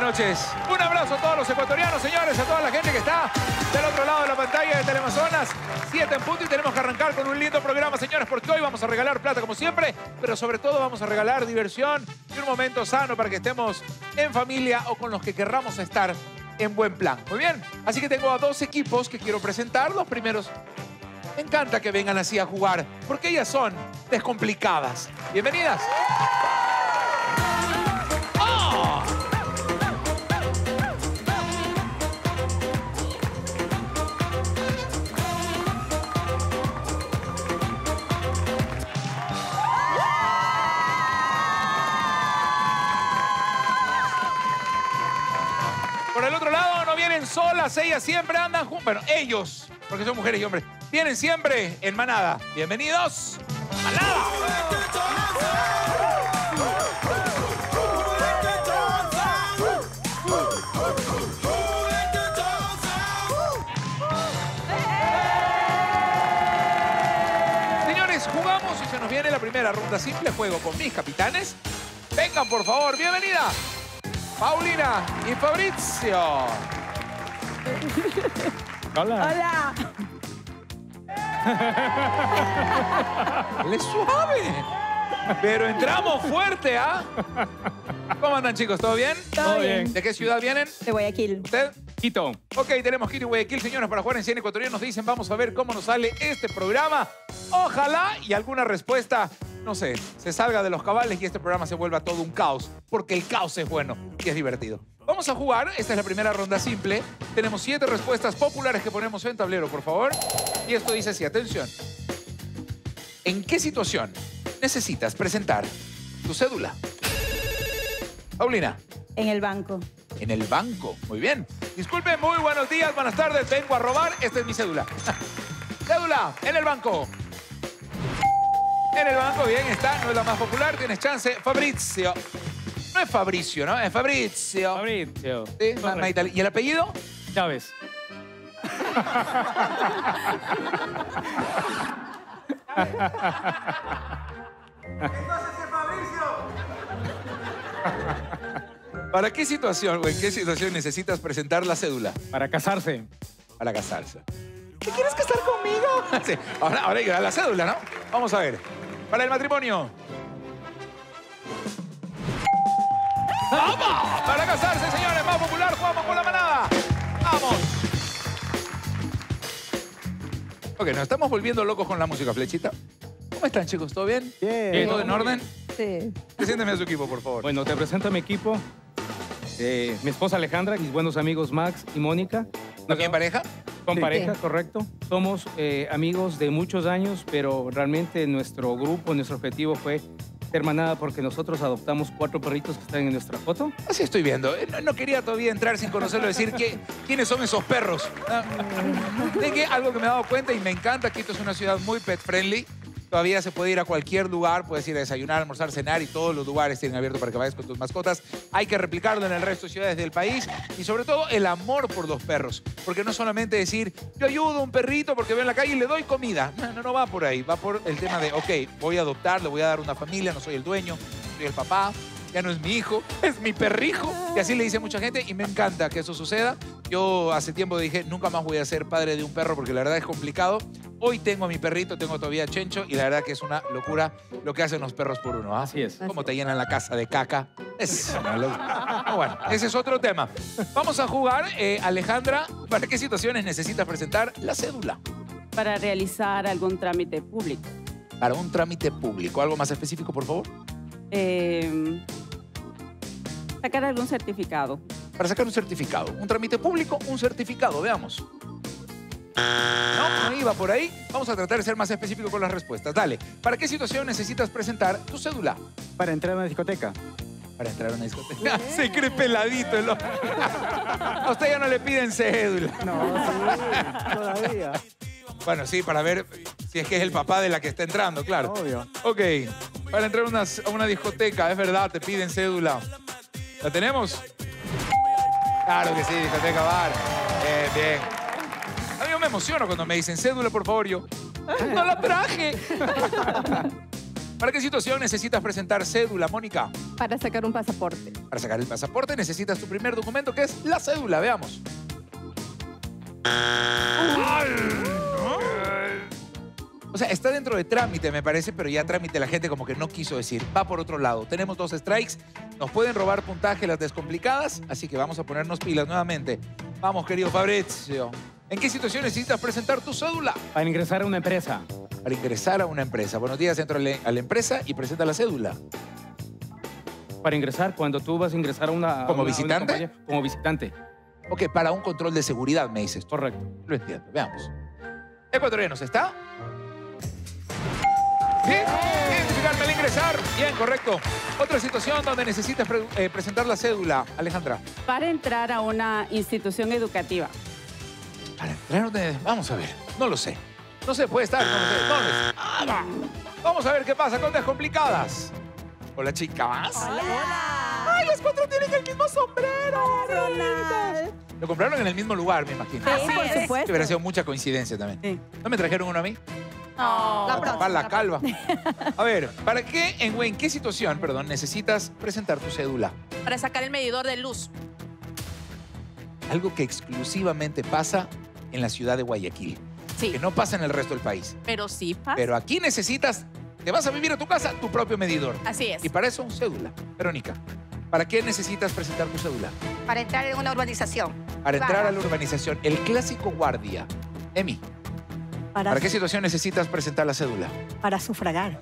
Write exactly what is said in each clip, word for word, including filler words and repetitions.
noches. Un abrazo a todos los ecuatorianos, señores, a toda la gente que está del otro lado de la pantalla de Teleamazonas. Siete en punto y tenemos que arrancar con un lindo programa, señores, porque hoy vamos a regalar plata como siempre, pero sobre todo vamos a regalar diversión y un momento sano para que estemos en familia o con los que querramos estar en buen plan. Muy bien, así que tengo a dos equipos que quiero presentar. Los primeros, me encanta que vengan así a jugar, porque ellas son descomplicadas. Bienvenidas. ¡Oh! Por el otro lado, no vienen solas, ellas siempre andan juntas. Bueno, ellos, porque son mujeres y hombres, vienen siempre en manada. Bienvenidos, manada. Señores, jugamos y se nos viene la primera ronda simple. Juego con mis capitanes. Vengan, por favor, bienvenida. Paulina y Fabrizio. Hola. Hola. Él es suave. Pero entramos fuerte, ¿ah? ¿Cómo andan, chicos? ¿Todo bien? Todo bien. ¿De qué ciudad vienen? De Guayaquil. ¿Usted? Quito. Ok, tenemos Quito y Guayaquil, señores, para jugar en cien ecuatoriano. Nos dicen, vamos a ver cómo nos sale este programa. Ojalá y alguna respuesta, no sé, se salga de los cabales y este programa se vuelva todo un caos, porque el caos es bueno y es divertido. Vamos a jugar, esta es la primera ronda simple. Tenemos siete respuestas populares que ponemos en tablero, por favor. Y esto dice así, atención. ¿En qué situación necesitas presentar tu cédula? Paulina. En el banco. En el banco. Muy bien. Disculpe, muy buenos días, buenas tardes. Vengo a robar. Esta es mi cédula. Cédula, en el banco. En el banco, bien, está. No es la más popular. Tienes chance. Fabrizio. No es Fabricio, ¿no? Es Fabrizio. Fabrizio. Sí, más, más itali- ¿Y el apellido? Chávez. ¿Para qué situación o en qué situación necesitas presentar la cédula? Para casarse. Para casarse. ¿Te quieres casar conmigo? Sí. Ahora, ahora hay que dar la cédula, ¿no? Vamos a ver. Para el matrimonio. ¡Vamos! Para casarse, señores. Más popular, jugamos con la manada. ¡Vamos! Ok, nos estamos volviendo locos con la música, Flechita. ¿Cómo están, chicos? ¿Todo bien? Bien. ¿Todo en orden? Sí. Presénteme a su equipo, por favor. Bueno, te presento a mi equipo. Eh, mi esposa Alejandra, mis buenos amigos Max y Mónica. ¿También pareja? Con Sí. pareja, Sí. correcto. Somos eh, amigos de muchos años, pero realmente nuestro grupo, nuestro objetivo fue ser manada porque nosotros adoptamos cuatro perritos que están en nuestra foto. Así estoy viendo. Eh, No, no quería todavía entrar sin conocerlo, decir que, quiénes son esos perros. Ah, ¿de qué? Algo que me he dado cuenta y me encanta, Quito es una ciudad muy pet friendly. Todavía se puede ir a cualquier lugar, puedes ir a desayunar, almorzar, cenar y todos los lugares tienen abierto para que vayas con tus mascotas. Hay que replicarlo en el resto de ciudades del país y sobre todo el amor por los perros. Porque no solamente decir, yo ayudo a un perrito porque veo en la calle y le doy comida. No, no, no va por ahí. Va por el tema de, ok, voy a adoptar, le voy a dar una familia, no soy el dueño, soy el papá. Ya no es mi hijo, es mi perrijo. Y así le dice mucha gente y me encanta que eso suceda. Yo hace tiempo dije, nunca más voy a ser padre de un perro porque la verdad es complicado. Hoy tengo a mi perrito, tengo todavía a Chencho y la verdad que es una locura lo que hacen los perros por uno. ¿Ah? Así es. Cómo te llenan la casa de caca. Es una locura. Ah, bueno, ese es otro tema. Vamos a jugar. Eh, Alejandra, ¿para qué situaciones necesitas presentar la cédula? Para realizar algún trámite público. Para un trámite público. ¿Algo más específico, por favor? Eh, sacar algún certificado. Para sacar un certificado. Un trámite público, un certificado. Veamos. No, no iba por ahí. Vamos a tratar de ser más específico con las respuestas. Dale. ¿Para qué situación necesitas presentar tu cédula? Para entrar a una discoteca. Para entrar a una discoteca. Se cree peladito el hombre. A usted ya no le piden cédula. No, sí, todavía. Bueno, sí, para ver si es que es el papá de la que está entrando, claro. Obvio. Ok. Para entrar a una, a una discoteca, es verdad, te piden cédula. ¿La tenemos? Claro que sí, discoteca bar. Bien, bien. A mí yo me emociono cuando me dicen cédula, por favor, yo. ¡No la traje! ¿Para qué situación necesitas presentar cédula, Mónica? Para sacar un pasaporte. Para sacar el pasaporte necesitas tu primer documento, que es la cédula. Veamos. O sea, está dentro de trámite, me parece, pero ya trámite la gente como que no quiso decir. Va por otro lado. Tenemos dos strikes. Nos pueden robar puntaje las descomplicadas, así que vamos a ponernos pilas nuevamente. Vamos, querido Fabrizio. ¿En qué situación necesitas presentar tu cédula? Para ingresar a una empresa. Para ingresar a una empresa. Buenos días, entra a la empresa y presenta la cédula. Para ingresar, cuando tú vas a ingresar a una... ¿Como a una- a una visitante? compañía, como visitante. Ok, para un control de seguridad, me dices. Correcto. Lo entiendo. Veamos. Ecuatorianos, ¿está? Bien. Identificarme al ingresar. Bien, correcto. Otra situación donde necesitas pre- eh, presentar la cédula, Alejandra. Para entrar a una institución educativa. Para entrar donde... Vamos a ver. No lo sé. No sé, puede estar. No lo sé. ¿Dónde está? Ah, va. Vamos a ver qué pasa con descomplicadas. Hola, chicas. Hola. ¡Ay, los cuatro tienen el mismo sombrero! Ronald. Lo compraron en el mismo lugar, me imagino. Sí, por Que supuesto. hubiera sido mucha coincidencia también. Sí. ¿No me trajeron uno a mí? No. Para tapar la calva. A ver, ¿para qué, en, en qué situación, perdón, necesitas presentar tu cédula? Para sacar el medidor de luz. Algo que exclusivamente pasa en la ciudad de Guayaquil, Sí, que no pasa en el resto del país. pero sí pasa. Pero aquí necesitas, te vas a vivir a tu casa, tu propio medidor. Así es. Y para eso, cédula. Verónica, ¿para qué necesitas presentar tu cédula? Para entrar en una urbanización. Para entrar Claro. a la urbanización, el clásico guardia. Emi, Para, ¿para qué situación necesitas presentar la cédula? para sufragar.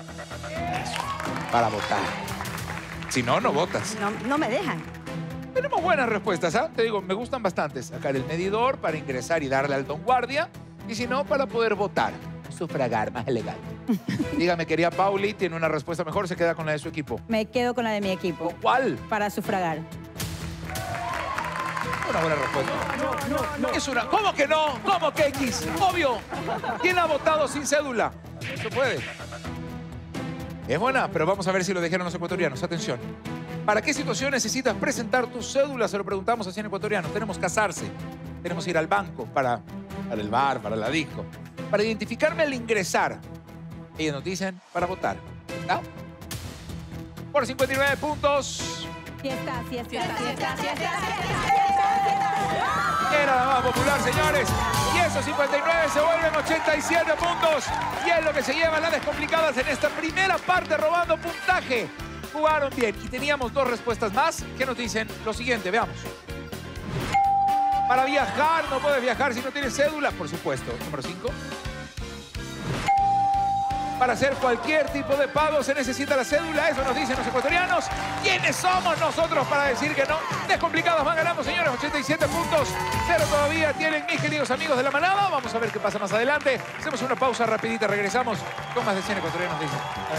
Para votar. Si no, no votas. No, no me dejan. Tenemos buenas respuestas, ¿ah? Te digo, me gustan bastante. Sacar el medidor para ingresar y darle al don guardia. Y si no, para poder votar. Sufragar, más elegante. Dígame, querida Pauli, tiene una respuesta mejor, se queda con la de su equipo. Me quedo con la de mi equipo. ¿Cuál? Para sufragar. Una buena respuesta. No, no, no. Es una... ¿Cómo que no? ¿Cómo que X? Obvio. ¿Quién ha votado sin cédula? Se puede. Es buena, pero vamos a ver si lo dijeron los ecuatorianos. Atención. ¿Para qué situación necesitas presentar tu cédula? Se lo preguntamos así en ecuatoriano. Tenemos casarse. Tenemos ir al banco para, para el bar, para la disco. Para identificarme al ingresar. Ellos nos dicen para votar. ¿Está? Por cincuenta y nueve puntos. Fiesta, fiesta, Fiesta, fiesta, fiesta, Era la más popular, señores. Y esos cincuenta y nueve se vuelven ochenta y siete puntos. Y es lo que se llevan las descomplicadas en esta primera parte, robando puntaje. Jugaron bien. Y teníamos dos respuestas más que nos dicen lo siguiente. Veamos. Para viajar, no puedes viajar si no tienes cédula, por supuesto. Número cinco. Para hacer cualquier tipo de pago se necesita la cédula. Eso nos dicen los ecuatorianos. ¿Quiénes somos nosotros para decir que no? Descomplicados van ganando, señores. ochenta y siete puntos. Cero todavía tienen mis queridos amigos de la manada. Vamos a ver qué pasa más adelante. Hacemos una pausa rapidita. Regresamos con más de cien ecuatorianos, dicen.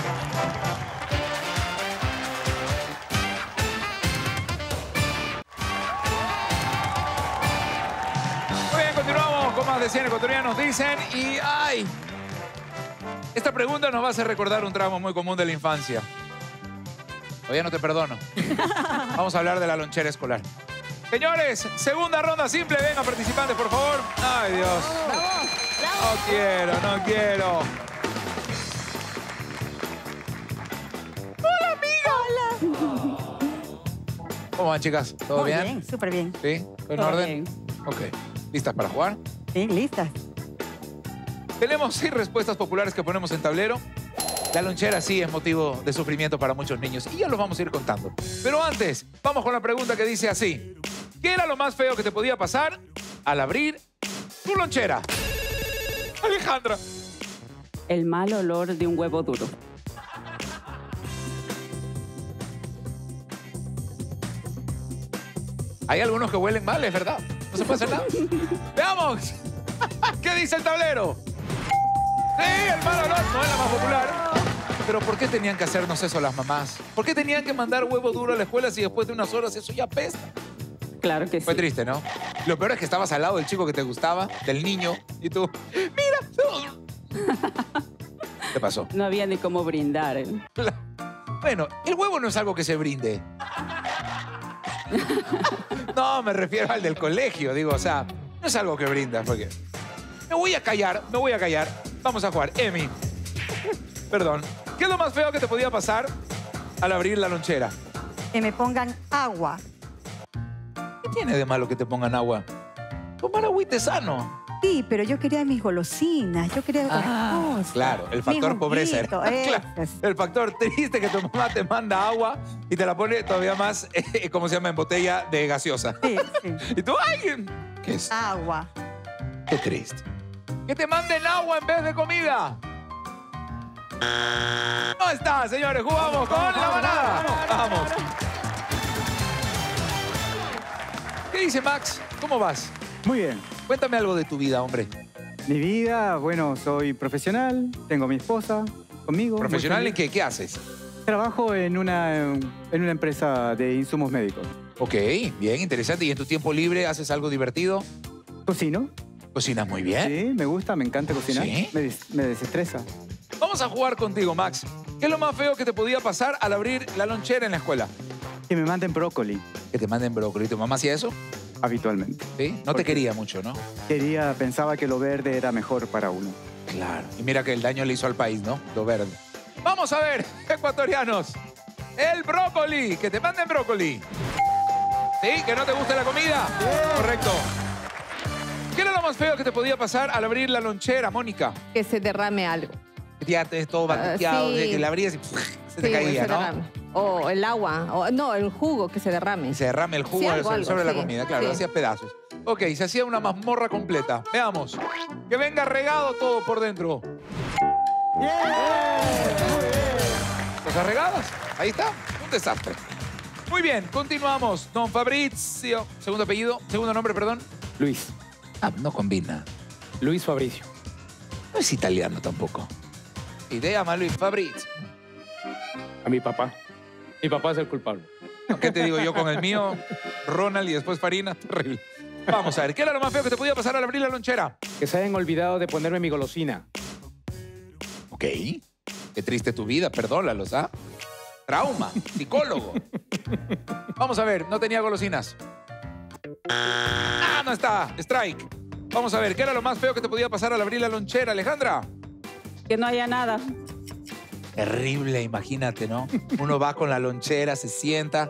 Muy bien, continuamos con más de cien ecuatorianos, dicen. Y ¡ay! Esta pregunta nos va a hacer recordar un tramo muy común de la infancia. Todavía no te perdono. Vamos a hablar de la lonchera escolar. Señores, segunda ronda simple. Venga, participantes, por favor. Ay, Dios. No quiero, no quiero. Hola, amiga. Hola. ¿Cómo van, chicas? ¿Todo Muy bien? bien, súper bien. ¿Sí? ¿En Todo orden? bien. Ok. ¿Listas para jugar? Sí, listas. Tenemos seis respuestas populares que ponemos en tablero. La lonchera sí es motivo de sufrimiento para muchos niños y ya los vamos a ir contando. Pero antes, vamos con la pregunta que dice así. ¿Qué era lo más feo que te podía pasar al abrir tu lonchera? Alejandra. El mal olor de un huevo duro. Hay algunos que huelen mal, es verdad. No se puede hacer nada. Veamos. ¿Qué dice el tablero? Sí, el mal olor no es la más popular. Pero ¿por qué tenían que hacernos eso las mamás? ¿Por qué tenían que mandar huevo duro a la escuela si después de unas horas eso ya apesta? Claro que sí. Fue triste, ¿no? Lo peor es que estabas al lado del chico que te gustaba, del niño, y tú, ¡mira! ¿Qué pasó? No había ni cómo brindar. ¿eh? Bueno, el huevo no es algo que se brinde. No, me refiero al del colegio, digo, o sea, no es algo que brindas, porque... Me voy a callar, me voy a callar. Vamos a jugar. Emi. Perdón. ¿Qué es lo más feo que te podía pasar al abrir la lonchera? Que me pongan agua. ¿Qué tiene de malo que te pongan agua? Tomar agüita es sano. Sí, pero yo quería mis golosinas, yo quería otras cosas. Claro, el Mi factor pobreza. era. juguito, Claro, eso. el factor triste que tu mamá te manda agua y te la pone todavía más, eh, ¿cómo se llama? En botella de gaseosa. Sí, sí. Y tú, ¡ay! ¿Qué es? Agua. Qué triste. Que te manden agua en vez de comida. No está, señores. Jugamos con la manada. Vamos. ¿Qué dice Max? ¿Cómo vas? Muy bien. Cuéntame algo de tu vida, hombre. Mi vida, bueno, soy profesional, tengo mi esposa conmigo. muy ¿Profesional en feliz. qué? ¿Qué haces? Trabajo en una, en una empresa de insumos médicos. Ok, bien, interesante. ¿Y en tu tiempo libre haces algo divertido? Cocino. ¿Cocinas muy bien? Sí, me gusta, me encanta cocinar. ¿Sí? Me, des- me desestresa. Vamos a jugar contigo, Max. ¿Qué es lo más feo que te podía pasar al abrir la lonchera en la escuela? Que me manden brócoli, Que te manden brócoli. ¿Tu mamá hacía eso? habitualmente. ¿Sí? No te Porque- quería mucho, ¿no? Quería, pensaba que lo verde era mejor para uno. Claro. Y mira que el daño le hizo al país, ¿no? Lo verde. Vamos a ver, ecuatorianos. El brócoli. Que te manden brócoli. ¿Sí? ¿Que no te gusta la comida? Correcto. ¿Qué era lo más feo que te podía pasar al abrir la lonchera, Mónica? Que se derrame algo. Que ya te todo Ah, batuqueado, sí. de que la abrías y se te Sí, caía, se ¿no? derrame. O el agua. O, no, el jugo que se derrame. Y se derrame el jugo Sí, algo, sobre, algo, sobre la sí, comida, claro, sí. lo hacía pedazos. Ok, se hacía una mazmorra completa. Veamos. Que venga regado todo por dentro. ¿Cosas regadas? Ahí está. Un desastre. Muy bien, continuamos. Don Fabrizio. Segundo apellido, segundo nombre, perdón. Luis. Ah, no combina. Luis Fabricio. No es italiano tampoco. Y te llama Luis Fabrizio. A mi papá. Mi papá es el culpable. ¿Qué te digo yo con el mío? Ronald y después Farina. Terrible. Vamos a ver, ¿qué era lo más feo que te podía pasar al abrir la lonchera? Que se hayan olvidado de ponerme mi golosina. Ok. Qué triste tu vida, perdónalos, ¿ah? Trauma, psicólogo. Vamos a ver, no tenía golosinas. Ah, no está. Strike. Vamos a ver, ¿qué era lo más feo que te podía pasar al abrir la lonchera, Alejandra? Que no haya nada. Terrible, imagínate, ¿no? Uno va con la lonchera, se sienta.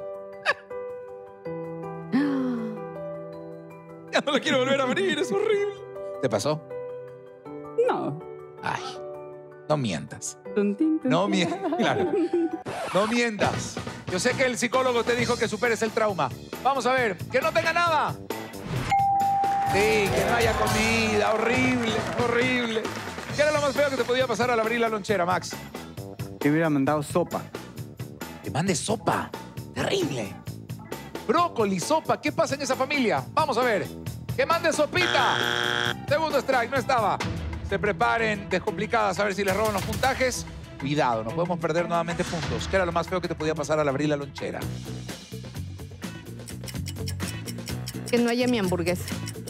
Ya no la quiero volver a abrir, es horrible. ¿Te pasó? No. Ay, no mientas. Tun, tin, tun, No tin. mientas, claro. No mientas. Yo sé que el psicólogo te dijo que superes el trauma. Vamos a ver, que no tenga nada. Sí, que no haya comida. Horrible, horrible. ¿Qué era lo más feo que te podía pasar al abrir la lonchera, Max? Que me hubiera mandado sopa. Te mande sopa. Terrible. Brócoli, sopa. ¿Qué pasa en esa familia? Vamos a ver. Que mande sopita. Segundo strike, no estaba. Se preparen, descomplicadas, a ver si les roban los puntajes. Cuidado, no podemos perder nuevamente puntos. ¿Qué era lo más feo que te podía pasar al abrir la lonchera? Que no haya mi hamburguesa.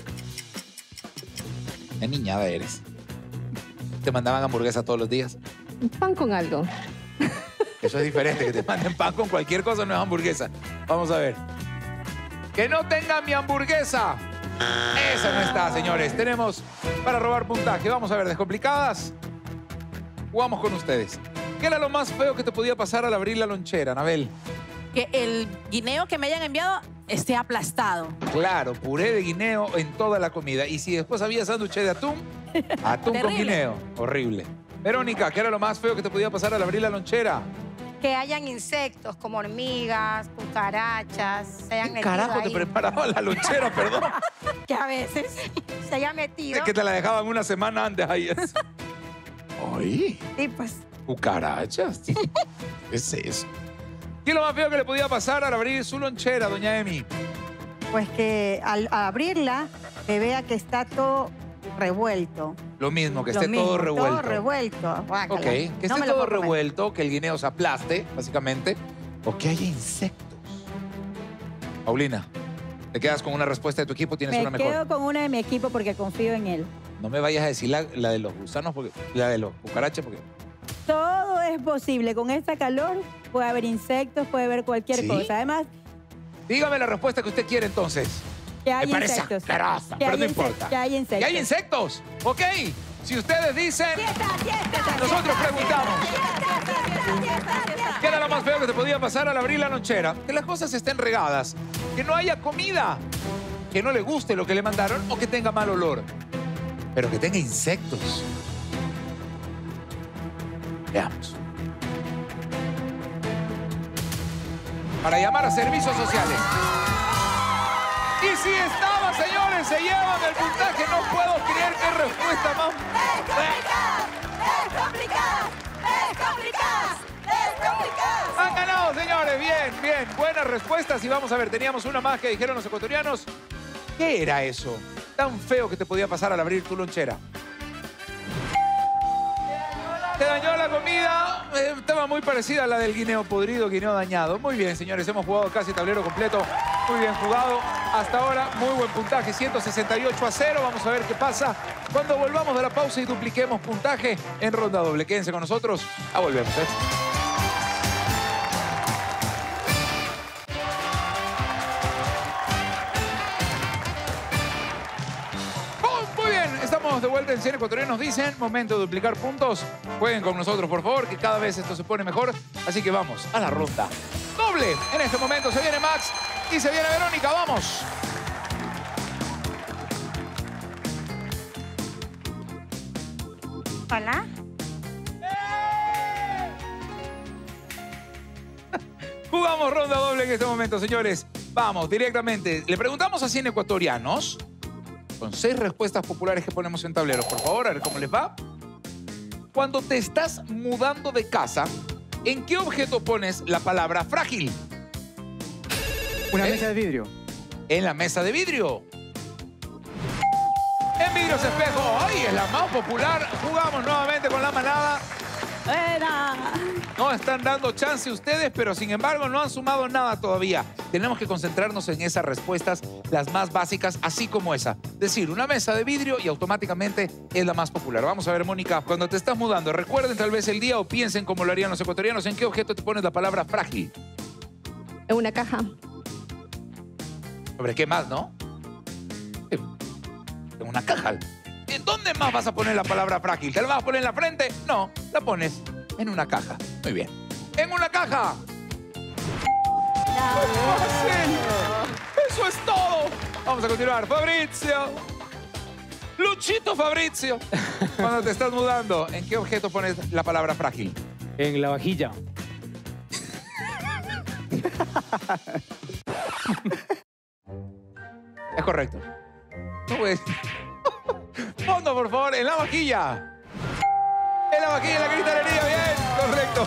Qué niñada eres. ¿Te mandaban hamburguesa todos los días? Pan con algo. Eso es diferente, que te manden pan con cualquier cosa, no es hamburguesa. Vamos a ver. Que no tengan mi hamburguesa. Esa no está, señores. Tenemos para robar puntaje. Vamos a ver, descomplicadas. Jugamos con ustedes. ¿Qué era lo más feo que te podía pasar al abrir la lonchera, Anabel? Que el guineo que me hayan enviado esté aplastado. Claro, puré de guineo en toda la comida. Y si después había sándwich de atún, atún con Terrible. guineo. Horrible. Verónica, ¿qué era lo más feo que te podía pasar al abrir la lonchera? Que hayan insectos como hormigas, cucarachas, se hayan ¿Qué metido carajo te ahí. preparaba la lonchera, perdón? Que a veces se hayan metido. Es que te la dejaban una semana antes ahí. Ay, Y pues, cucarachas. ¿Qué es eso? ¿Qué es lo más feo que le podía pasar al abrir su lonchera, doña Emi? Pues que al abrirla, que vea que está todo revuelto. Lo mismo, que Lo esté mismo, todo revuelto. Todo revuelto. Guácala. Ok, que esté No me lo todo puedo comer. revuelto, que el guineo se aplaste, básicamente, o que haya insectos. Paulina, te quedas con una respuesta de tu equipo, tienes Me una mejor. quedo con una de mi equipo porque confío en él. No me vayas a decir la, la de los gusanos, porque, la de los cucarachas, porque... Todo es posible. Con esta calor puede haber insectos, puede haber cualquier ¿Sí? cosa. Además, Dígame la respuesta que usted quiere entonces. que hay Me parece insectos. asquerosa, Que pero hay no inse- importa. Que hay insectos. ¿Que hay insectos? Ok. Si ustedes dicen, nosotros preguntamos. ¿Qué era lo más feo que te podía pasar al abrir la lonchera? Que las cosas estén regadas, que no haya comida, que no le guste lo que le mandaron o que tenga mal olor, pero que tenga insectos. Veamos. Para llamar a servicios sociales. Y si estaba, señores, se llevan el puntaje. No puedo creer qué respuesta más. ¡Es complicado! ¡Es complicado! ¡Es complicado! Han ganado, señores. Bien, bien. Buenas respuestas. Y vamos a ver, teníamos una más que dijeron los ecuatorianos. ¿Qué era eso tan feo que te podía pasar al abrir tu lonchera? Te dañó la comida. Eh, estaba muy parecida a la del guineo podrido, guineo dañado. Muy bien, señores. Hemos jugado casi tablero completo. Muy bien jugado. Hasta ahora, muy buen puntaje. ciento sesenta y ocho a cero. Vamos a ver qué pasa cuando volvamos de la pausa y dupliquemos puntaje en ronda doble. Quédense con nosotros. Ah, volvemos, ¿eh? Estamos de vuelta en Cien Ecuatorianos Dicen. Momento de duplicar puntos. Jueguen con nosotros, por favor, que cada vez esto se pone mejor. Así que vamos a la ronda doble. En este momento se viene Max y se viene Verónica. ¡Vamos! Hola. Jugamos ronda doble en este momento, señores. Vamos, directamente. Le preguntamos a cien ecuatorianos con seis respuestas populares que ponemos en tableros. Por favor, a ver cómo les va. Cuando te estás mudando de casa, ¿en qué objeto pones la palabra frágil? Una ¿Eh? mesa de vidrio. En la mesa de vidrio. En vidrios espejo. ¡Ay, es la más popular! Jugamos nuevamente con la manada. ¡Era! No están dando chance ustedes, pero sin embargo no han sumado nada todavía. Tenemos que concentrarnos en esas respuestas, las más básicas, así como esa. Decir una mesa de vidrio y automáticamente es la más popular. Vamos a ver, Mónica, cuando te estás mudando, recuerden tal vez el día o piensen como lo harían los ecuatorianos. ¿En qué objeto te pones la palabra frágil? En una caja. ¿Sobre qué más, no? En una caja. ¿En dónde más vas a poner la palabra frágil? ¿Te la vas a poner en la frente? No, la pones en una caja. Muy bien. ¡En una caja! ¡Eso es todo! Vamos a continuar. Fabrizio. Luchito Fabrizio. Cuando te estás mudando, ¿en qué objeto pones la palabra frágil? En la vajilla. Es correcto. No puedes. Fondo, por favor, en la vajilla. En la vajilla, en la cristalería, bien, correcto.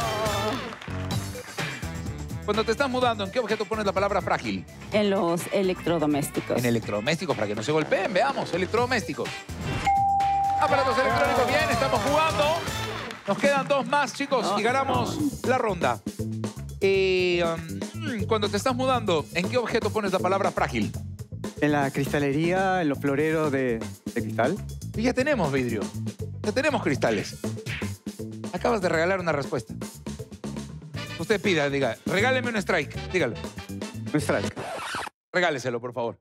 Cuando te estás mudando, ¿en qué objeto pones la palabra frágil? En los electrodomésticos. En electrodomésticos, para que no se golpeen, veamos, electrodomésticos. Aparatos electrónicos, bien, estamos jugando. Nos quedan dos más, chicos, y ganamos la ronda. Eh, um, cuando te estás mudando, ¿en qué objeto pones la palabra frágil? En la cristalería, en los floreros de, de cristal. Y ya tenemos vidrio. Ya tenemos cristales. Acabas de regalar una respuesta. Usted pida, diga, regáleme un strike. Dígalo. Un strike. Regáleselo, por favor.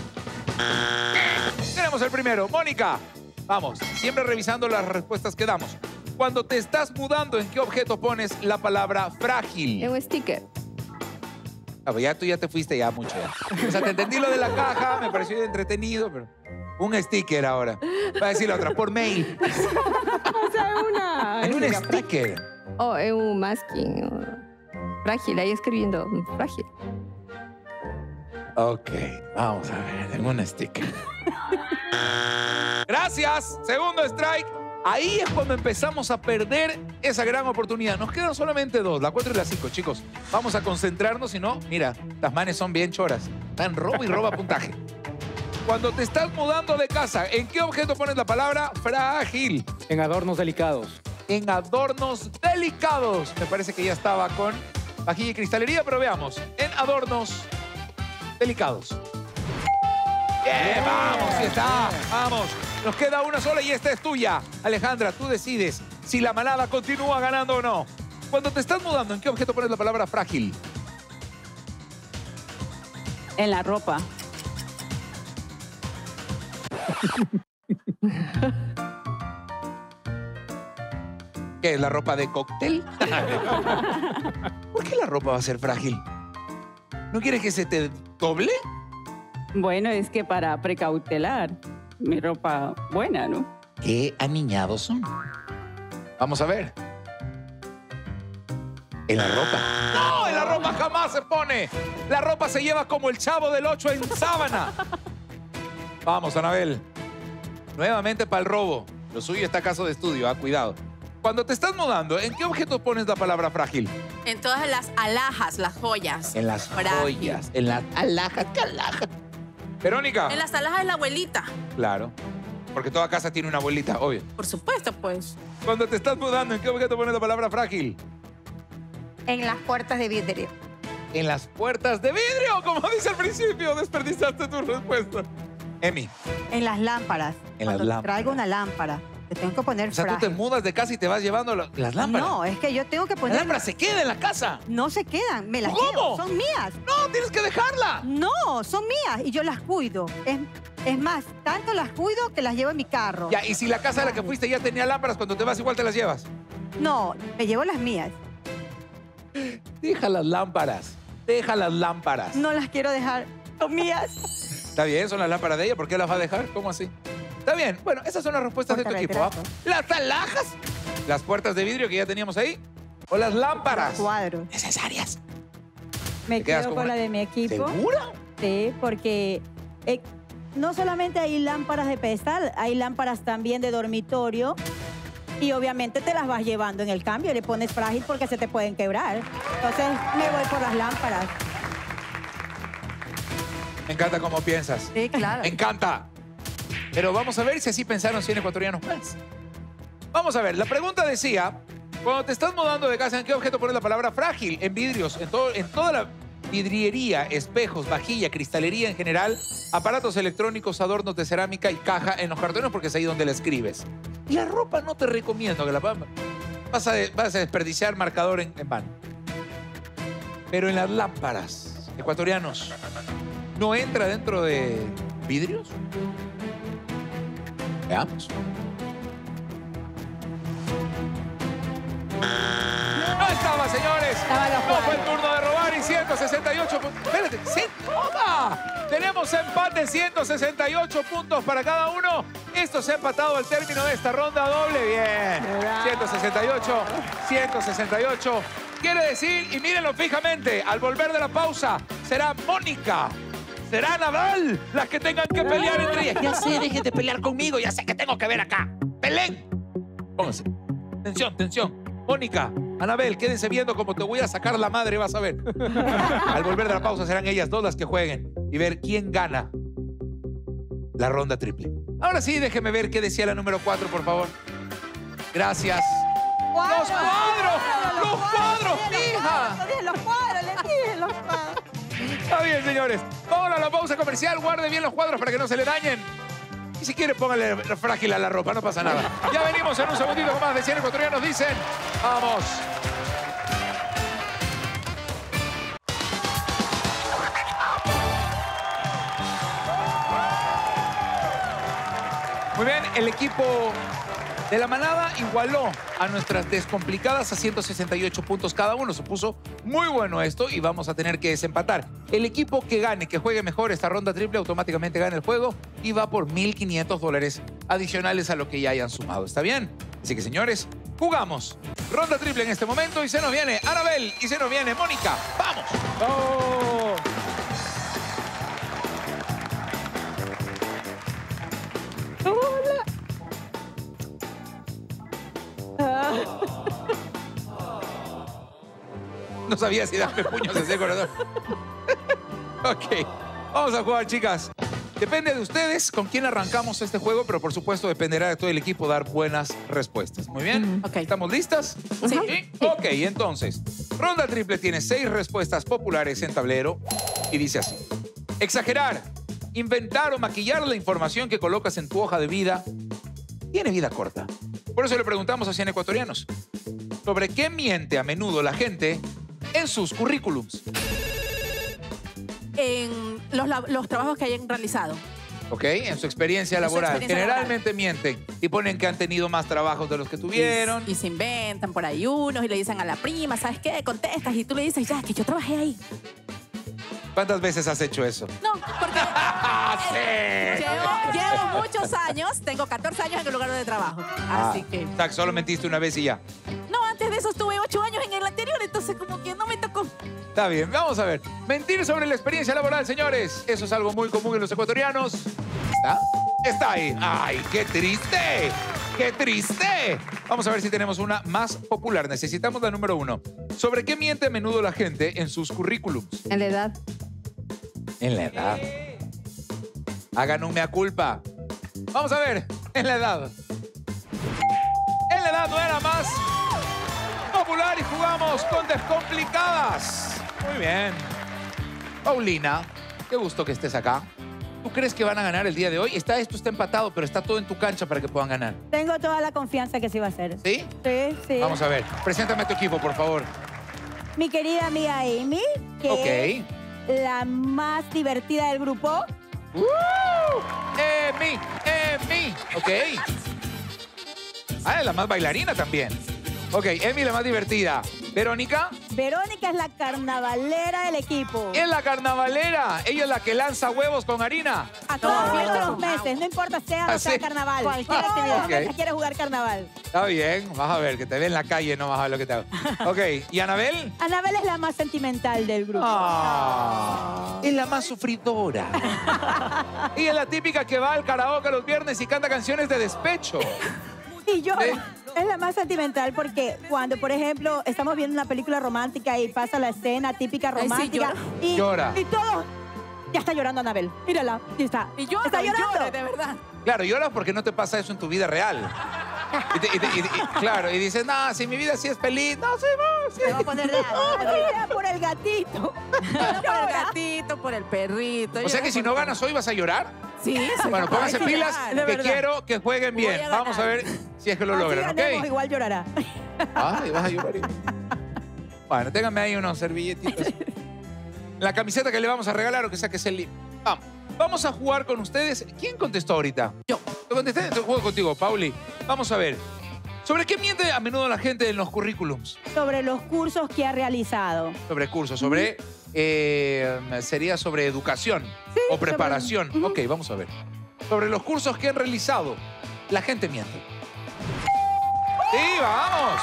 Tenemos el primero. Mónica, vamos, siempre revisando las respuestas que damos. Cuando te estás mudando, ¿en qué objeto pones la palabra frágil? En un sticker. Ah, pues ya tú ya te fuiste ya mucho. Ya. O sea, te entendí lo de la caja, me pareció entretenido, pero... Un sticker ahora. Va a decir la otra, por mail. O sea, una... En un sticker. O en un masking. o Frágil, ahí escribiendo. Frágil. Ok, vamos a ver, en un sticker. Gracias, segundo strike. Ahí es cuando empezamos a perder esa gran oportunidad. Nos quedan solamente dos, la cuatro y la cinco, chicos. Vamos a concentrarnos, si no, mira, las manes son bien choras. Están roba y roba puntaje. Cuando te estás mudando de casa, ¿en qué objeto pones la palabra frágil? En adornos delicados. En adornos delicados. Me parece que ya estaba con vajilla y cristalería, pero veamos. En adornos delicados. Bien, vamos, sí está. Vamos. Nos queda una sola y esta es tuya. Alejandra, tú decides si la manada continúa ganando o no. Cuando te estás mudando, ¿en qué objeto pones la palabra frágil? En la ropa. ¿Qué es la ropa de cóctel? ¿Por qué la ropa va a ser frágil? ¿No quieres que se te doble? Bueno, es que para precautelar mi ropa buena, ¿no? Qué aniñados son. Vamos a ver. En la ropa. ¡No! En la ropa jamás se pone. La ropa se lleva como el Chavo del Ocho en sábana. Vamos, Anabel. Nuevamente para el robo. Lo suyo está caso de estudio, ah, cuidado. Cuando te estás mudando, ¿en qué objeto pones la palabra frágil? En todas las alhajas, las joyas. En las Frágil. joyas, en las alhajas, ¿qué alhajas? Verónica. En las alhajas de la abuelita. Claro. Porque toda casa tiene una abuelita, obvio. Por supuesto, pues. Cuando te estás mudando, ¿en qué objeto pones la palabra frágil? En las puertas de vidrio. En las puertas de vidrio, como dice al principio. Desperdiciaste tu respuesta. Emi. En las lámparas. En las Cuando lámparas. traigo una lámpara, te tengo que poner O sea, tú te frágil. mudas de casa y te vas llevando la- las lámparas. No, es que yo tengo que La poner... lámpara se queda en la casa. No se quedan, me las ¿Cómo? llevo, son mías. No, tienes que dejarla. No, son mías y yo las cuido. Es, es más, tanto las cuido que las llevo en mi carro. Ya, y si la casa a la que fuiste ya tenía lámparas, cuando te vas igual te las llevas. No, me llevo las mías. Deja las lámparas. Deja las lámparas. No las quiero dejar, son mías. Está bien, son las lámparas de ella. ¿Por qué las va a dejar? ¿Cómo así? Está bien. Bueno, esas son las respuestas de tu equipo. ¿ah? Las alhajas, las puertas de vidrio que ya teníamos ahí, o las lámparas Cuadros. necesarias. Me ¿Te quedas quedo con con la una- de mi equipo. ¿Segura? Sí, porque eh, no solamente hay lámparas de pedestal, hay lámparas también de dormitorio. Y obviamente te las vas llevando en el cambio. Le pones frágil porque se te pueden quebrar. Entonces me voy por las lámparas. Me encanta cómo piensas. Sí, claro. Me encanta. Pero vamos a ver si así pensaron cien ecuatorianos más. Vamos a ver, la pregunta decía, cuando te estás mudando de casa, ¿en qué objeto pones la palabra frágil? En vidrios, en, todo, en toda la vidriería, espejos, vajilla, cristalería en general, aparatos electrónicos, adornos de cerámica y caja en los cartones, porque es ahí donde la escribes. Y la ropa no te recomiendo que la vas a, vas a desperdiciar marcador en, en vano. Pero en las lámparas, ecuatorianos, ¿no entra dentro de vidrios? Veamos. No estaba, señores. No fue el turno de robar y ciento sesenta y ocho puntos. Espérate, ¿sí? ¡Toma! Tenemos empate, ciento sesenta y ocho puntos para cada uno. Esto se ha empatado al término de esta ronda doble. Bien. ciento sesenta y ocho, ciento sesenta y ocho. Quiere decir, y mírenlo fijamente, al volver de la pausa, será Mónica, será Anabel las que tengan que pelear entre ellas. Ya sé, dejen de pelear conmigo, ya sé que tengo que ver acá. ¡Peleen! Pónganse. Tensión, tensión. Mónica, Anabel, quédense viendo cómo te voy a sacar la madre, vas a ver. Al volver de la pausa serán ellas dos las que jueguen y ver quién gana la ronda triple. Ahora sí, déjeme ver qué decía la número cuatro, por favor. Gracias. ¡Los cuadros! ¡Los cuadros, hija! Los cuadros, le dije los cuadros. Está bien, señores. Vamos a la pausa comercial. Guarde bien los cuadros para que no se le dañen. Y si quiere, póngale frágil a la ropa, no pasa nada. Ya venimos en un segundito con más de cien ecuatorianos dicen. ¡Vamos! Muy bien, el equipo de la manada igualó a nuestras descomplicadas a ciento sesenta y ocho puntos cada uno. Se puso muy bueno esto y vamos a tener que desempatar. El equipo que gane, que juegue mejor esta ronda triple, automáticamente gana el juego y va por mil quinientos dólares adicionales a lo que ya hayan sumado. ¿Está bien? Así que, señores, jugamos. Ronda triple en este momento y se nos viene Anabel y se nos viene Mónica. ¡Vamos! ¡Oh! No sabía si darme puños de ese corazón. Ok, vamos a jugar, chicas. Depende de ustedes con quién arrancamos este juego, pero por supuesto dependerá de todo el equipo dar buenas respuestas. Muy bien, Ok. ¿estamos listas? Sí. Ok, entonces, ronda triple tiene seis respuestas populares en tablero y dice así. Exagerar, inventar o maquillar la información que colocas en tu hoja de vida tiene vida corta. Por eso le preguntamos a cien ecuatorianos sobre qué miente a menudo la gente en sus currículums. En los, lab- los trabajos que hayan realizado. ¿Ok? En su experiencia En su laboral. experiencia Generalmente mienten y ponen que han tenido más trabajos de los que tuvieron. Y, y se inventan por ahí unos y le dicen a la prima, ¿sabes qué? Contestas y tú le dices, ya, que yo trabajé ahí. ¿Cuántas veces has hecho eso? No, porque ¡Sí! llevo, llevo muchos años, tengo catorce años en el lugar de trabajo. Así que... O sea, que solo mentiste una vez y ya. No, antes de eso estuve ocho años en el anterior, entonces como que no me tocó. Está bien, vamos a ver. Mentir sobre la experiencia laboral, señores. Eso es algo muy común en los ecuatorianos. ¿Está? Está ahí. ¡Ay, qué triste! ¡Qué triste! Vamos a ver si tenemos una más popular. Necesitamos la número uno. ¿Sobre qué miente a menudo la gente en sus currículums? En la edad. En la edad. Hagan un mea culpa. Vamos a ver. En la edad. En la edad no era más popular y jugamos con Descomplicadas. Muy bien. Paulina, qué gusto que estés acá. ¿Tú crees que van a ganar el día de hoy? Está, esto está empatado, pero está todo en tu cancha para que puedan ganar. Tengo toda la confianza que sí va a ser. ¿Sí? Sí, sí. Vamos a ver. Preséntame a tu equipo, por favor. Mi querida amiga Amy, que Ok. es la más divertida del grupo. ¡Uh! ¡Emi! ¡Emi! Ok. Ah, es la más bailarina también. Ok, Emi la más divertida. ¿Verónica? Verónica es la carnavalera del equipo. Es la carnavalera. Ella es la que lanza huevos con harina. A todas No. fiestas los meses, no importa sea o Ah, sea sí. carnaval. Cualquier Todos actividad. los Ok. meses quiere jugar carnaval. Está bien. Vas a ver, que te ve en la calle, no vas a ver lo que te hago. Ok, ¿y Anabel? Anabel es la más sentimental del grupo. Ah, es la más sufridora. Y es la típica que va al karaoke los viernes y canta canciones de despecho. Y yo ¿Eh? es la más sentimental porque cuando, por ejemplo, estamos viendo una película romántica y pasa la escena típica Ay, sí, romántica llora. y, Llora. y todo, ya está llorando Anabel. Mírala, y está. Y yo está y llorando. llore, de verdad. Claro, lloras porque no te pasa eso en tu vida real. Y te- y te- y- y- claro, y dices, no, si mi vida sí es feliz. No, sí, no, sí. Se va a poner de sea por el gatito. Por el gatito, por el perrito. O sea que si no ganas hoy vas a llorar. Sí, sí. Bueno, pónganse Ay, pilas, sí, que de verdad. quiero que jueguen Voy a bien. ganar. Vamos a ver si es que lo Así logran, ganemos, ¿ok? igual llorará. Ay, vas a llorar. igual. Bueno, ténganme ahí unos servilletitos. La camiseta que le vamos a regalar o que saques el libro. Vamos. Vamos a jugar con ustedes. ¿Quién contestó ahorita? Yo. Yo contesté, entonces juego contigo, Pauli. Vamos a ver. ¿Sobre qué miente a menudo la gente en los currículums? Sobre los cursos que ha realizado. Sobre cursos, sobre... eh, sería sobre educación o sobre- preparación. Ujú. Ok, vamos a ver. Sobre los cursos que han realizado, la gente miente. ¡Sí, vamos!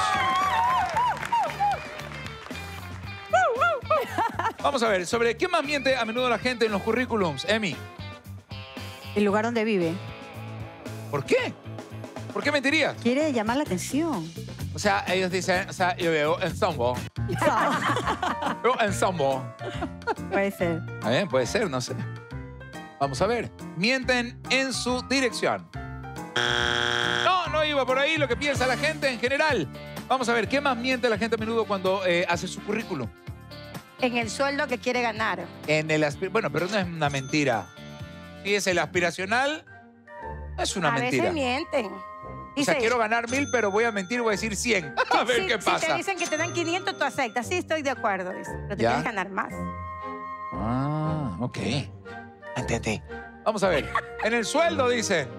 Vamos a ver, ¿sobre qué más miente a menudo la gente en los currículums? Emi, El lugar donde vive. ¿por qué? ¿Por qué mentirías? Quiere llamar la atención. O sea, ellos dicen, o sea, yo veo en Sambo. Yo en Sambo. Puede ser. A ver, puede ser, no sé. Vamos a ver. Mienten en su dirección. No, no iba por ahí lo que piensa la gente en general. Vamos a ver, ¿qué más miente la gente a menudo cuando eh, hace su currículum? En el sueldo que quiere ganar. En el aspi- bueno, pero no es una mentira. Si es el aspiracional, no es una a mentira. veces mienten. O sea, Dice, quiero ganar mil, pero voy a mentir, voy a decir cien. A ver si, qué si pasa. te dicen que te dan quinientos, tú aceptas. Sí, estoy de acuerdo. Dice, pero te ¿Ya? quieres ganar más. Ah, ok. Entendí. Vamos a ver. En el sueldo dice.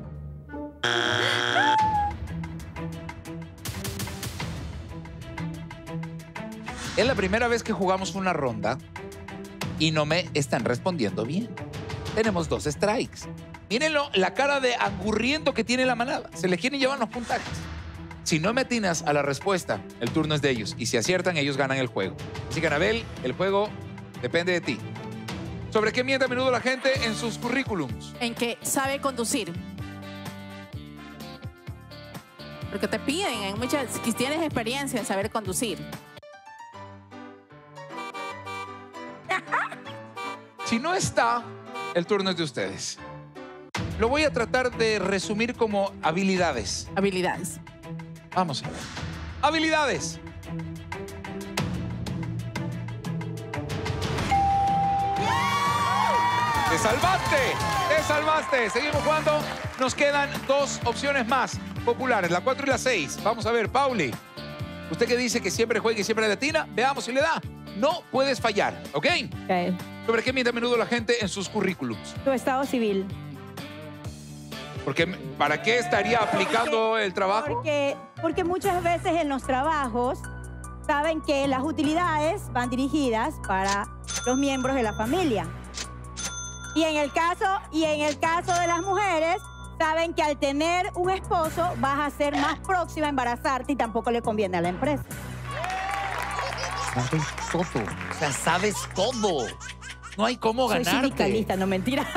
Es la primera vez que jugamos una ronda y no me están respondiendo bien. Tenemos dos strikes. Mírenlo, la cara de angurriento que tiene la manada. Se les quieren llevar los puntajes. Si no me atinas a la respuesta, el turno es de ellos. Y si aciertan, ellos ganan el juego. Así que, Anabel, el juego depende de ti. ¿Sobre qué miente a menudo la gente en sus currículums? En que sabe conducir. Porque te piden, en muchas, que tienes experiencia en saber conducir. Si no está, el turno es de ustedes. Lo voy a tratar de resumir como habilidades. Habilidades. Vamos a ver. Habilidades. ¡Te salvaste! ¡Te salvaste! Seguimos jugando. Nos quedan dos opciones más populares, la cuatro y la seis. Vamos a ver, Pauli. Usted que dice que siempre juega y siempre latina, veamos si le da. No puedes fallar, ¿ok? Ok. ¿Sobre qué miente a menudo la gente en sus currículums? Tu estado civil. Porque, ¿para qué estaría aplicando Porque- el trabajo? Porque, porque muchas veces en los trabajos saben que las utilidades van dirigidas para los miembros de la familia. Y en el caso, y en el caso de las mujeres, saben que al tener un esposo vas a ser más próxima a embarazarte y tampoco le conviene a la empresa. Sabes todo. O sea, sabes todo. No hay cómo Soy ganarte. sindicalista, no mentira.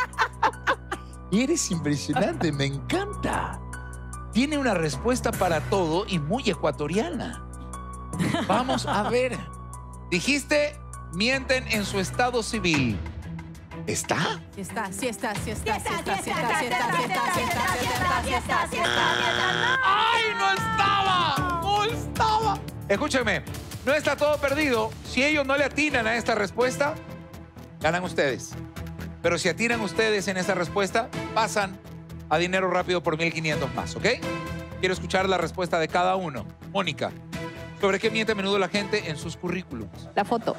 Y eres impresionante, me encanta. Tiene una respuesta para todo y muy ecuatoriana. Vamos a ver. Dijiste, mienten en su estado civil. ¿Está? Sí está, sí está, sí está, sí está, está, sí está, sí está, sí está, sí está, sí está, sí está, sí está. ¡Ay, no estaba! ¡No estaba! Escúchenme, no está todo perdido. Si ellos no le atinan a esta respuesta, ganan ustedes. Pero si atinan ustedes en esa respuesta, pasan a dinero rápido por mil quinientos más, ¿ok? Quiero escuchar la respuesta de cada uno. Mónica, ¿sobre qué miente a menudo la gente en sus currículums? La foto.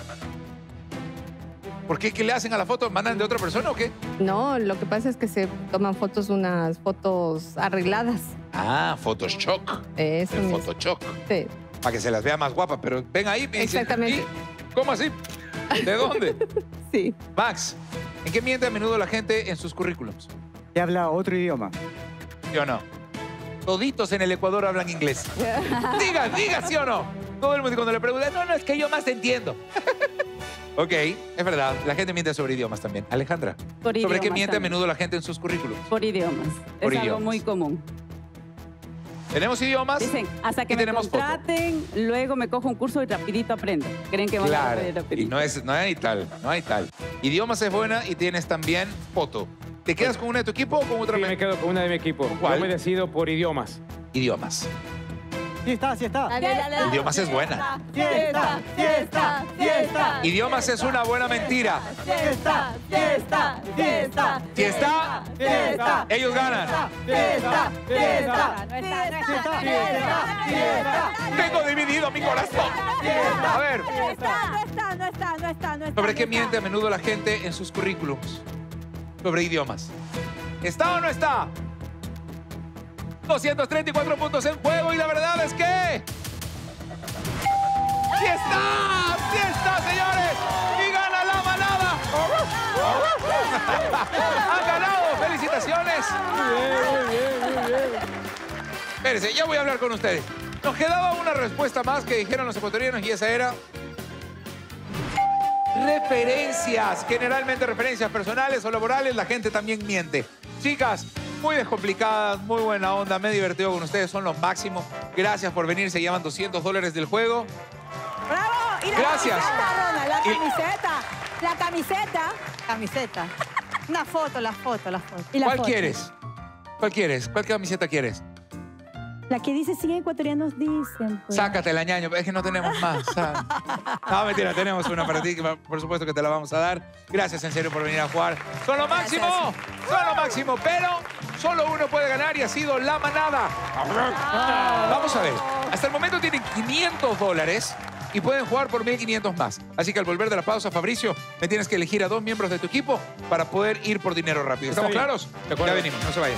¿Por qué? ¿Qué le hacen a la foto? ¿Mandan de otra persona o qué? No, lo que pasa es que se toman fotos, unas fotos arregladas. Ah, Photoshop. Eso El mismo. Photoshop. Sí. Para que se las vea más guapa. Pero ven ahí. me dicen, Exactamente. ¿y? ¿Cómo así? ¿De dónde? Sí. Max, ¿en qué miente a menudo la gente en sus currículums? ¿Te habla otro idioma? ¿Sí o no? Toditos en el Ecuador hablan inglés. Diga, diga, ¿sí o no? Todo el mundo cuando le preguntan, no, no, es que yo más te entiendo. Ok, es verdad. La gente miente sobre idiomas también. Alejandra, Por ¿sobre qué idiomas miente a también. menudo la gente en sus currículums? Por idiomas. Por es idiomas. algo muy común. ¿Tenemos idiomas? Dicen, hasta que y me tenemos foto. contraten, luego me cojo un curso y rapidito aprendo. Creen que van a Claro, aprender y rapidito. no, es, no hay tal, no hay tal. Idiomas es buena y tienes también foto. ¿Te quedas con una de tu equipo o con otra? Sí, me quedo con una de mi equipo. ¿Cuál? Yo me decido por idiomas. Idiomas. Sí está, sí está. Dale, dale, dale. Idiomas es buena. Fiesta, fiesta, fiesta. Idiomas es una buena mentira. Fiesta, fiesta, fiesta. Si está, Fiesta. ellos ganan. Fiesta, fiesta. No está, no está. Fiesta, fiesta. Tengo dividido mi corazón. A ver, No está, no está, no está, no está, no está. ¿sobre no qué está. miente a menudo la gente en sus currículums? Sobre idiomas. ¿Está o no está? doscientos treinta y cuatro puntos en juego y la verdad es que... ¡Sí está! ¡Sí está, señores! ¡Y gana la manada! ¡Han ganado! ¡Felicitaciones! Espérense, ya voy a hablar con ustedes. Nos quedaba una respuesta más que dijeron los ecuatorianos y esa era... Referencias, generalmente referencias personales o laborales, la gente también miente. Chicas, muy descomplicadas, muy buena onda, me he divertido con ustedes, son los máximos. Gracias por venir, se llaman doscientos dólares del juego. ¡Bravo! Y la Gracias. camiseta, Ronald, la Y- camiseta. La camiseta. Camiseta. Una foto, la foto, la foto. Y la ¿Cuál foto. quieres? ¿Cuál quieres? ¿Cuál camiseta quieres? La que dice cien ecuatorianos dicen. Pues. Sácatela, ñaño, es que no tenemos más. ¿sabes? No, mentira, tenemos una para ti, que va- por supuesto que te la vamos a dar. Gracias en serio por venir a jugar. ¡Son lo máximo! ¡Son lo máximo! Pero solo uno puede ganar y ha sido la manada. Vamos a ver. Hasta el momento tienen quinientos dólares y pueden jugar por mil quinientos más. Así que al volver de la pausa, Fabricio, me tienes que elegir a dos miembros de tu equipo para poder ir por dinero rápido. Está ¿Estamos bien. claros? De acuerdo. Ya venimos, no se vayan.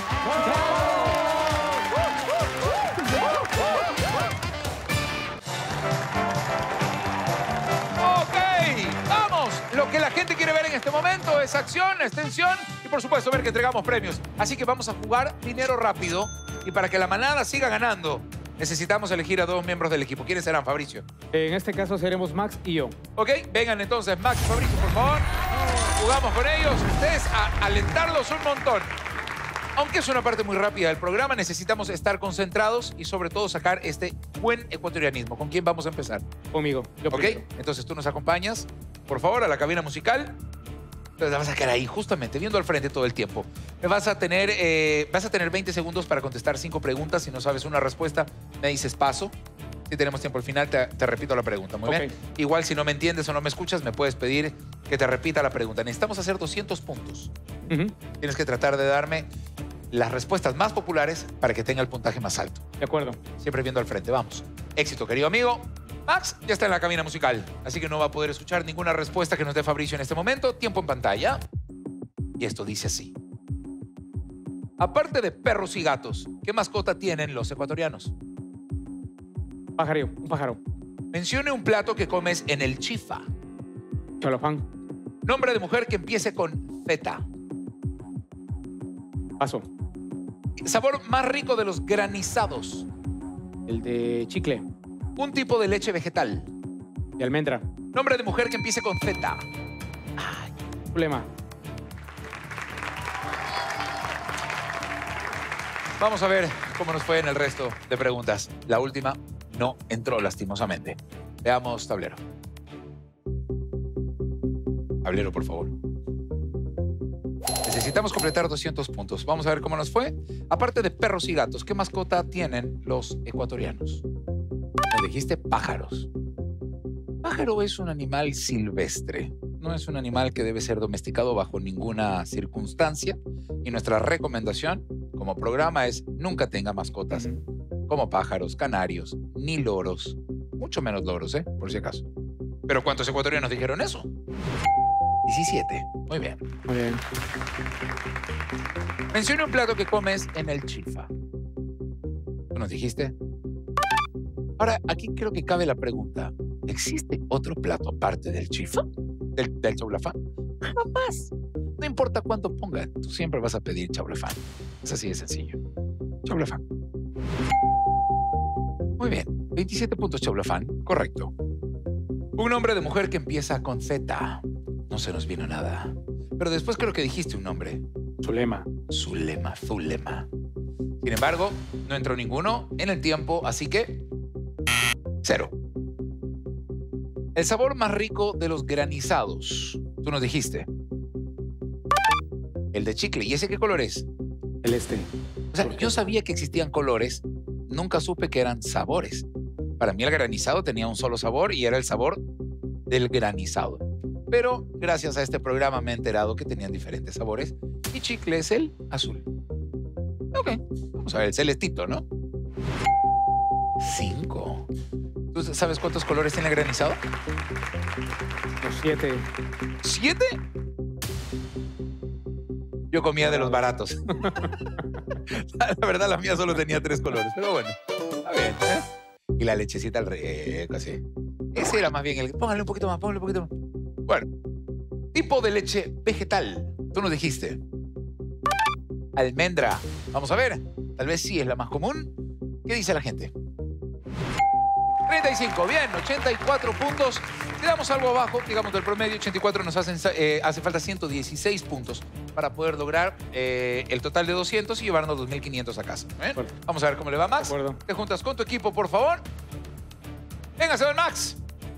Ok, vamos. Lo que la gente quiere ver en este momento es acción, extensión y por supuesto ver que entregamos premios. Así que vamos a jugar dinero rápido y para que la manada siga ganando necesitamos elegir a dos miembros del equipo. ¿Quiénes serán, Fabricio? En este caso seremos Max y yo. Ok, vengan entonces Max y Fabricio, por favor. Jugamos con ellos. Ustedes a alentarlos un montón. Aunque es una parte muy rápida del programa, necesitamos estar concentrados y sobre todo sacar este buen ecuatorianismo. ¿Con quién vamos a empezar? Conmigo. Yo Ok, primero. entonces tú nos acompañas, por favor, a la cabina musical. Entonces la vas a quedar ahí, justamente, viendo al frente todo el tiempo. Vas a tener, eh, vas a tener veinte segundos para contestar cinco preguntas. Si no sabes una respuesta, me dices paso. Si tenemos tiempo al final, te, te repito la pregunta. Muy Ok. bien. Igual, si no me entiendes o no me escuchas, me puedes pedir que te repita la pregunta. Necesitamos hacer doscientos puntos. Ujú. Tienes que tratar de darme las respuestas más populares para que tenga el puntaje más alto. De acuerdo. Siempre viendo al frente. Vamos. Éxito, querido amigo. Max ya está en la cabina musical, así que no va a poder escuchar ninguna respuesta que nos dé Fabricio en este momento. Tiempo en pantalla. Y esto dice así. Aparte de perros y gatos, ¿qué mascota tienen los ecuatorianos? Pájaro, un pájaro. Mencione un plato que comes en el chifa. Cholofán. Nombre de mujer que empiece con feta. Paso. Sabor más rico de los granizados. El de chicle. Un tipo de leche vegetal. De almendra. Nombre de mujer que empiece con feta. Problema. Vamos a ver cómo nos fue en el resto de preguntas. La última no entró lastimosamente. Veamos tablero. Tablero, por favor. Necesitamos completar doscientos puntos. Vamos a ver cómo nos fue. Aparte de perros y gatos, ¿qué mascota tienen los ecuatorianos? Me dijiste pájaros. Pájaro es un animal silvestre. No es un animal que debe ser domesticado bajo ninguna circunstancia. Y nuestra recomendación como programa es nunca tenga mascotas como pájaros, canarios, ni loros. Mucho menos loros, ¿eh? Por si acaso. ¿Pero cuántos ecuatorianos dijeron eso? diecisiete. Muy bien. Muy bien. Menciona un plato que comes en el chifa. ¿Tú nos dijiste? Ahora, aquí creo que cabe la pregunta. ¿Existe otro plato aparte del chifa? ¿Del, del chaulafán? Jamás. No importa cuánto pongan, tú siempre vas a pedir chaulafán. Es así de sencillo. Chaulafán. Muy bien. veintisiete puntos chaulafán. Correcto. Un nombre de mujer que empieza con Z. No se nos vino nada. Pero después creo que dijiste un nombre. Zulema. Zulema, Zulema. Sin embargo, no entró ninguno en el tiempo, así que cero. El sabor más rico de los granizados. Tú nos dijiste. El de chicle. ¿Y ese qué color es? El este. O sea, yo sabía que existían colores. Nunca supe que eran sabores. Para mí el granizado tenía un solo sabor y era el sabor del granizado. Pero gracias a este programa me he enterado que tenían diferentes sabores. Y chicle es el azul. Ok. Vamos a ver, el celestito, ¿no? Cinco. ¿Tú sabes cuántos colores tiene el granizado? Los siete. ¿Siete? Yo comía de los baratos. La verdad, la mía solo tenía tres colores, pero bueno. Está bien, ¿eh? Y la lechecita al rey, así. Ese era más bien el... Póngale un poquito más, póngale un poquito más. Bueno. Tipo de leche vegetal. Tú nos dijiste. Almendra. Vamos a ver. Tal vez sí es la más común. ¿Qué dice la gente? treinta y cinco. Bien, ochenta y cuatro puntos. Quedamos algo abajo, digamos, del promedio. ochenta y cuatro nos hacen, eh, hace falta ciento dieciséis puntos para poder lograr eh, el total de doscientos y llevarnos dos mil quinientos a casa. ¿Eh? Vamos a ver cómo le va Max. Te juntas con tu equipo, por favor. Venga, se va el Max.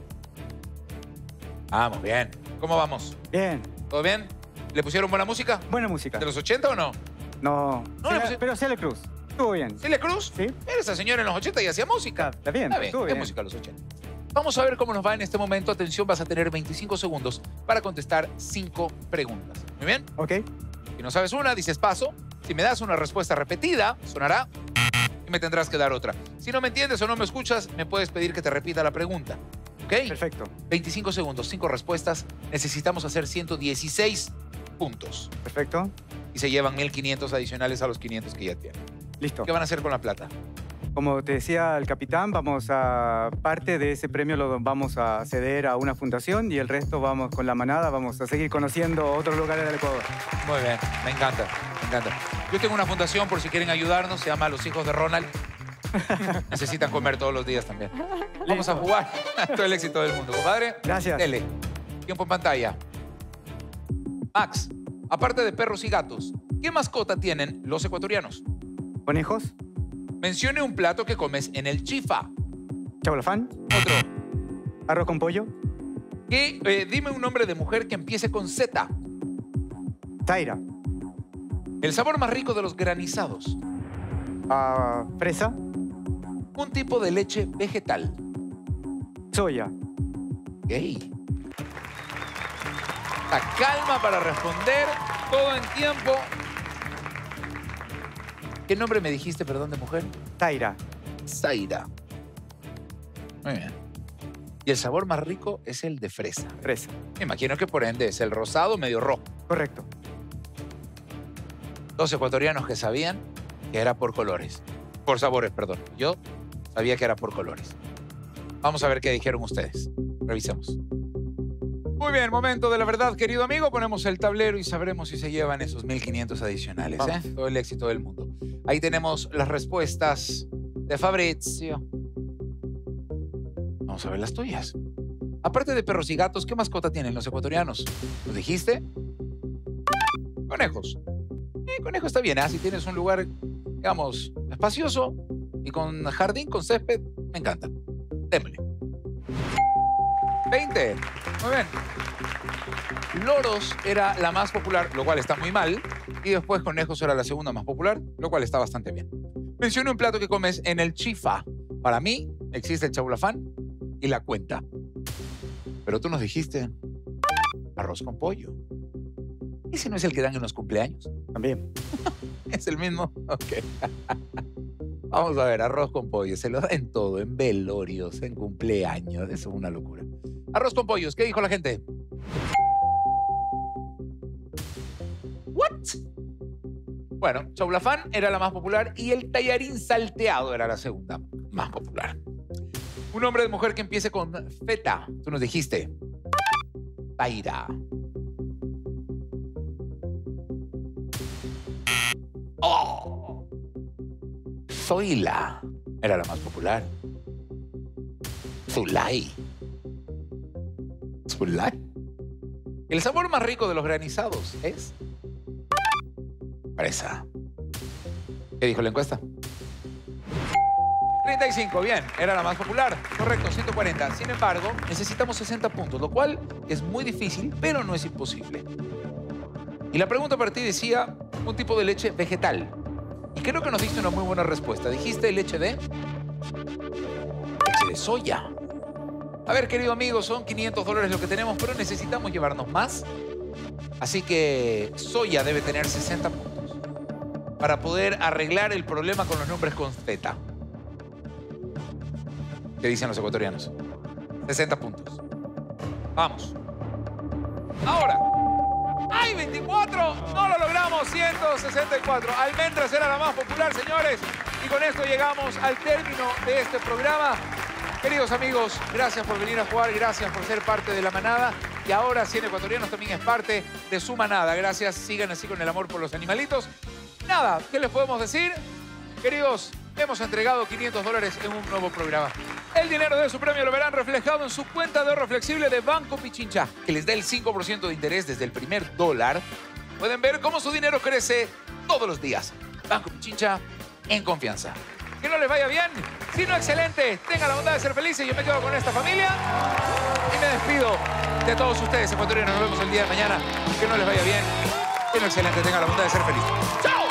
Vamos, bien. ¿Cómo vamos? Bien. ¿Todo bien? ¿Le pusieron buena música? Buena música. ¿De los ochenta o no? No. No Cele- le pusieron- Pero Celia Cruz. Estuvo bien. ¿Celia Cruz? Sí. Era esa señora en los ochenta y hacía música. Está bien. Está bien, estuvo ¿qué bien. música a los ochenta? Vamos a ver cómo nos va en este momento. Atención, vas a tener veinticinco segundos para contestar cinco preguntas. ¿Muy bien? Ok. Si no sabes una, dices paso. Si me das una respuesta repetida, sonará y me tendrás que dar otra. Si no me entiendes o no me escuchas, me puedes pedir que te repita la pregunta. ¿Ok? Perfecto. veinticinco segundos, cinco respuestas. Necesitamos hacer ciento dieciséis puntos. Perfecto. Y se llevan mil quinientos adicionales a los quinientos que ya tienen. Listo. ¿Qué van a hacer con la plata? Como te decía el capitán, vamos a parte de ese premio lo vamos a ceder a una fundación y el resto vamos con la manada, vamos a seguir conociendo otros lugares del Ecuador. Muy bien, me encanta, me encanta. Yo tengo una fundación por si quieren ayudarnos, se llama Los Hijos de Ronald. Necesitan comer todos los días también. Vamos a jugar. Todo el éxito del mundo, compadre. Gracias. Dele. Tiempo en pantalla. Max, aparte de perros y gatos, ¿qué mascota tienen los ecuatorianos? ¿Conejos? Mencione un plato que comes en el chifa. ¿Chaulafán? Otro. ¿Arroz con pollo? ¿Qué, eh, dime un nombre de mujer que empiece con Z. Zaira. El sabor más rico de los granizados. Ah, ¿fresa? Un tipo de leche vegetal. Soya. Gay. La calma para responder, todo en tiempo. ¿Qué nombre me dijiste, perdón, de mujer? Zaira. Zaira. Muy bien. Y el sabor más rico es el de fresa. Fresa. Me imagino que por ende es el rosado medio rojo. Correcto. Dos ecuatorianos que sabían que era por colores. Por sabores, perdón. Yo sabía que era por colores. Vamos a ver qué dijeron ustedes. Revisemos. Muy bien, momento de la verdad, querido amigo. Ponemos el tablero y sabremos si se llevan esos mil quinientos adicionales. ¿eh? Todo el éxito del mundo. Ahí tenemos las respuestas de Fabrizio. Vamos a ver las tuyas. Aparte de perros y gatos, ¿qué mascota tienen los ecuatorianos? ¿Lo dijiste? Conejos. Eh, conejo está bien, ¿eh? Si tienes un lugar, digamos, espacioso y con jardín, con césped, me encanta. Démosle. veinte. Muy bien. Loros era la más popular, lo cual está muy mal. Y después conejos era la segunda más popular, lo cual está bastante bien. Mencioné un plato que comes en el chifa. Para mí existe el chaulafán y la cuenta. Pero tú nos dijiste arroz con pollo. ¿Ese no es el que dan en los cumpleaños? También. ¿Es el mismo? Ok. Vamos a ver, arroz con pollo. Se lo da en todo, en velorios, en cumpleaños. Eso es una locura. Arroz con pollos, ¿qué dijo la gente? ¿What? Bueno, chaulafán era la más popular y el tallarín salteado era la segunda más popular. Un hombre de mujer que empiece con feta. Tú nos dijiste. Taira. Oh. Zoila era la más popular. Zulay. Zulay. El sabor más rico de los granizados es fresa. ¿Qué dijo la encuesta? treinta y cinco, bien, era la más popular. Correcto, ciento cuarenta. Sin embargo, necesitamos sesenta puntos, lo cual es muy difícil, pero no es imposible. Y la pregunta para ti decía un tipo de leche vegetal. Y creo que nos diste una muy buena respuesta. Dijiste leche de... leche de soya. A ver, querido amigo, son quinientos dólares lo que tenemos, pero necesitamos llevarnos más. Así que soya debe tener sesenta puntos para poder arreglar el problema con los nombres con Z. ¿Qué dicen los ecuatorianos? sesenta puntos. Vamos. Ahora. ¡Ay, veinticuatro! No lo logramos. ciento sesenta y cuatro. Almendras era la más popular, señores. Y con esto llegamos al término de este programa. Queridos amigos, gracias por venir a jugar. Gracias por ser parte de la manada. Y ahora cien ecuatorianos también es parte de su manada. Gracias. Sigan así con el amor por los animalitos. Nada, ¿qué les podemos decir? Queridos, hemos entregado quinientos dólares en un nuevo programa. El dinero de su premio lo verán reflejado en su cuenta de ahorro flexible de Banco Pichincha, que les da el cinco por ciento de interés desde el primer dólar. Pueden ver cómo su dinero crece todos los días. Banco Pichincha, en confianza. Que no les vaya bien, sino excelente. Tengan la bondad de ser felices. Yo me quedo con esta familia y me despido de todos ustedes, ecuatorianos. Nos vemos el día de mañana. Que no les vaya bien, sino excelente. Tengan la bondad de ser felices. ¡Chao!